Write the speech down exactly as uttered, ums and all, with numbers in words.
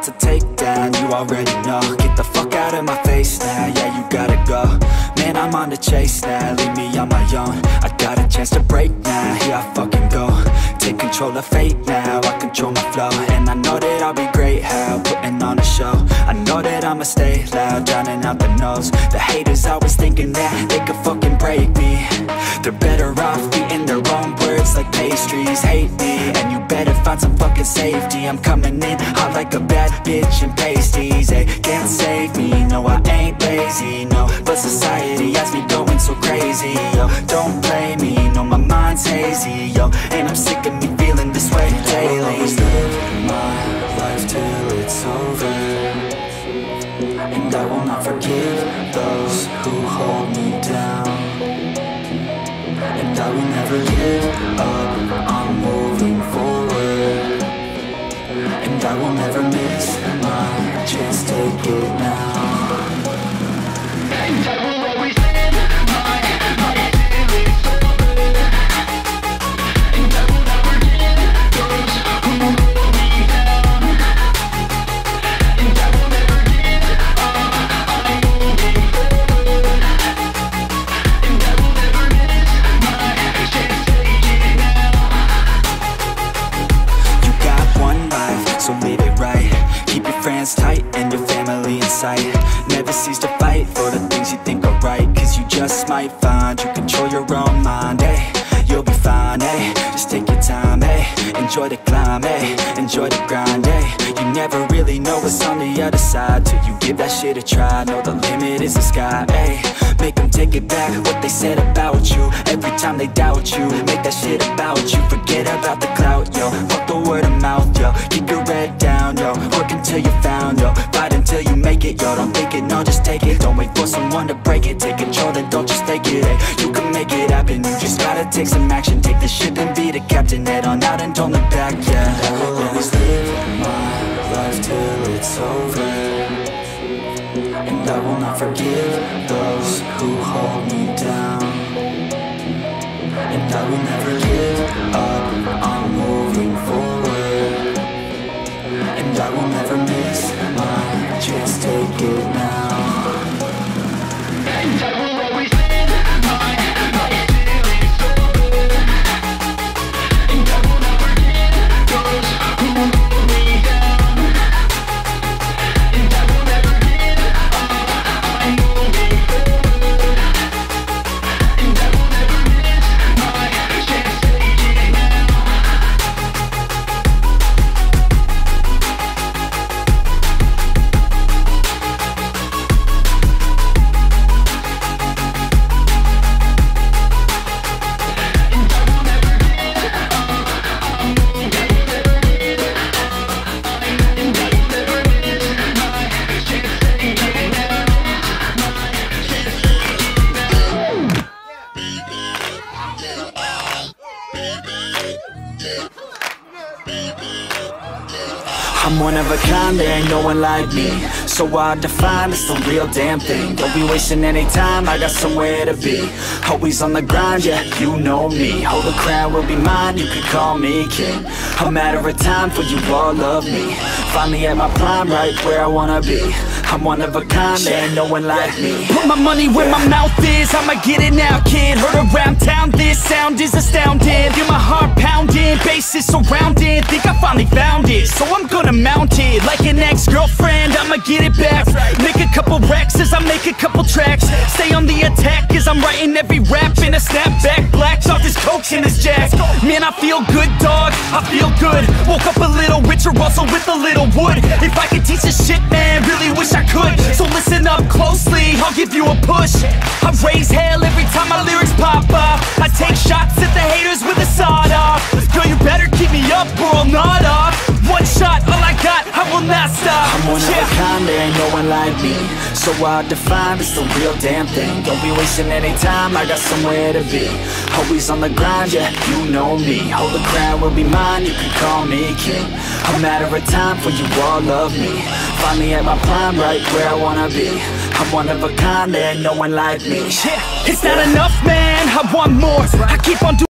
to take down, you already know. Get the fuck out of my face now, yeah, you gotta go. Man, I'm on the chase now, leave me on my own. I got a chance to break now, here I fucking go. Take control of fate now, I control my flow. And I know that I'll be great, how, putting on a show. I know that I'ma stay loud, drowning out the noise. The haters always thinking that they could fucking break me. They're better off eating their own words like pastries. Hate me, and you better find some fucking safety. I'm coming in hot like a bad bitch in pasties. They can't save me, no I ain't lazy, no. But society has me going so crazy, yo. Don't play me, no my mind's hazy, yo. And I'm sick of me feeling this way daily. I'll always live my life till it's over, and I will not forgive those who hold me down. And I will never give up, I'm moving forward. And I will never miss my chance, take it now. And I will always live my life till it's over, and I will never give those who hold me down. And I will never give up, I'm moving forward. And I will never miss my chance, take it now. You got one life, so live it right. Keep your friends tight and your family in sight. Never cease to fight for the things you think are right, cause you just might find you control your own mind, eh? You'll be fine, eh? Just take your time, eh? Enjoy the climb, eh? Enjoy the grind, eh? You never really know what's on the other side till you give that shit a try. Know the limit is the sky, eh? Make them take it back, what they said about you. Every time they doubt you, make that shit about you. Forget about the clout, yo. Fuck the word of mouth, yo. Keep your head down, yo. Work until you're found, yo. Fight until you make it, yo. Don't think it, no, just take it. Don't wait for someone to break it. Take control, then don't just take it, eh? You can make it happen, you just gotta take some action. Take the ship and be the captain. Head on out and don't look back, yeah. I will always live my life till it's over, and I will not forgive those who hold me down. And I will never give up, I'm moving forward. And I will never miss my chance, take it now. And I will always live my life till it's over, and I will never give those who hold me down. And I will never give up, I'm moving forward. And I will never miss my chance, take it now. I'm one of a kind, there ain't no one like me. So hard to find, it's the real damn thing. Don't be wasting any time, I got somewhere to be. Always on the grind, yeah, you know me. Hold the crown will be mine, you can call me king. A matter of time for you all love me. Finally at my prime, right where I wanna be. I'm one of a kind, there ain't no one like me. Put my money where my mouth is, I'ma get it now, kid. Heard around town, this sound is astounding. Feel my heart pounding, bass is surrounding. Think I finally found it, so I'm gonna mount it. Like an ex-girlfriend, I'ma get it back. Make a couple racks as I make a couple tracks. Stay on the attack as I'm writing every rap in a snapback. Blacks off this coke and this jack. Man, I feel good, dog, I feel good. Woke up a little richer, also with a little wood. If I could teach this shit, man, really wish I could. So listen up closely, I'll give you a push. I raise hell every time my lyrics pop off. I take shots at the haters with a sawed off. Girl, you better keep me up or I'll nod off. One shot, all I got, I will not stop. I'm one yeah. of a kind, there ain't no one like me. So hard to find, it's the real damn thing. Don't be wasting any time, I got somewhere to be. Always on the grind, yeah, you know me. Hold the crown will be mine, you can call me king. A matter of time for you all love me. Finally at my prime, right where I wanna be. I'm one of a kind, there ain't no one like me. Yeah, it's not enough, man, I want more. I keep on doing